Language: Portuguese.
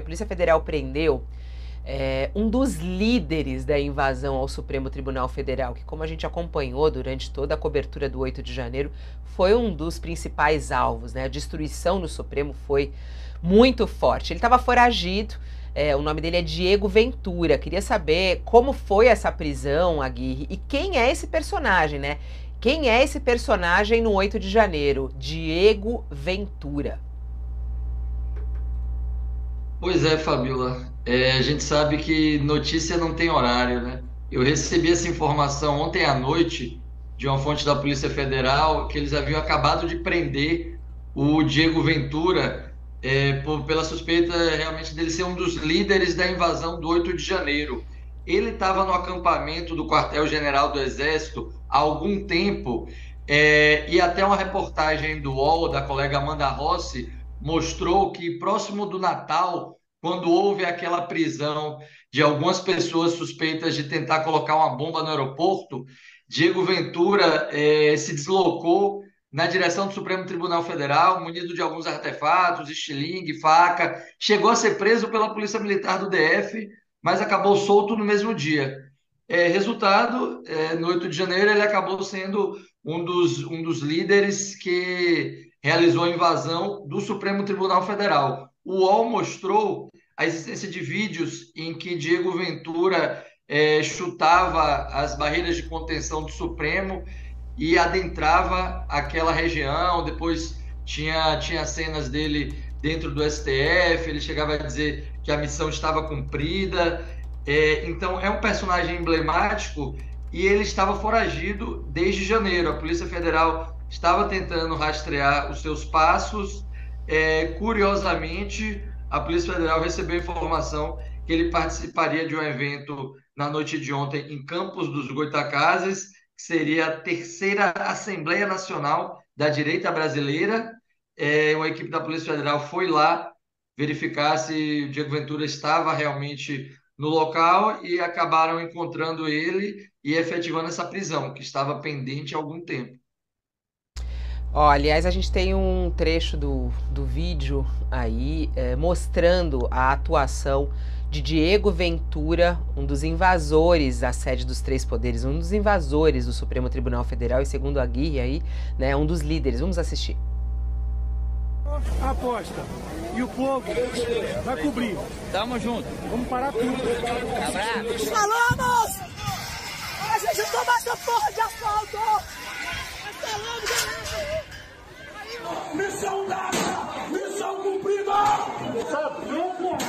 Polícia Federal prendeu um dos líderes da invasão ao Supremo Tribunal Federal, que, como a gente acompanhou durante toda a cobertura do 8 de janeiro, foi um dos principais alvos, né? A destruição no Supremo foi muito forte. Ele estava foragido, o nome dele é Diego Ventura. Queria saber como foi essa prisão, Aguirre, e quem é esse personagem, né? Quem é esse personagem no 8 de janeiro? Diego Ventura. Pois é, Fabiola. A gente sabe que notícia não tem horário, né? Eu recebi essa informação ontem à noite de uma fonte da Polícia Federal que eles haviam acabado de prender o Diego Ventura, pela suspeita realmente dele ser um dos líderes da invasão do 8 de janeiro. Ele estava no acampamento do quartel-general do Exército há algum tempo, e até uma reportagem do UOL, da colega Amanda Rossi, mostrou que próximo do Natal, quando houve aquela prisão de algumas pessoas suspeitas de tentar colocar uma bomba no aeroporto, Diego Ventura se deslocou na direção do Supremo Tribunal Federal, munido de alguns artefatos, estilingue, faca, chegou a ser preso pela Polícia Militar do DF, mas acabou solto no mesmo dia. Resultado, no 8 de janeiro, ele acabou sendo um dos líderes que realizou a invasão do Supremo Tribunal Federal. O UOL mostrou a existência de vídeos em que Diego Ventura chutava as barreiras de contenção do Supremo e adentrava aquela região. Depois tinha cenas dele dentro do STF, ele chegava a dizer que a missão estava cumprida. Então, é um personagem emblemático e ele estava foragido desde janeiro. A Polícia Federal estava tentando rastrear os seus passos. Curiosamente, a Polícia Federal recebeu informação que ele participaria de um evento na noite de ontem em Campos dos Goytacazes, que seria a terceira Assembleia Nacional da Direita Brasileira. Uma equipe da Polícia Federal foi lá verificar se o Diego Ventura estava realmente no local e acabaram encontrando ele e efetivando essa prisão, que estava pendente há algum tempo. Ó, aliás, a gente tem um trecho do vídeo aí mostrando a atuação de Diego Ventura, um dos invasores da sede dos três poderes, um dos invasores do Supremo Tribunal Federal e, segundo a Aguirre aí, né, um dos líderes. Vamos assistir. Aposta. E o povo vai cobrir. Tamo junto. Vamos parar tudo. Abraço. Falamos! A gente não toma essa porra de asfalto! Missão dada! Missão cumprida!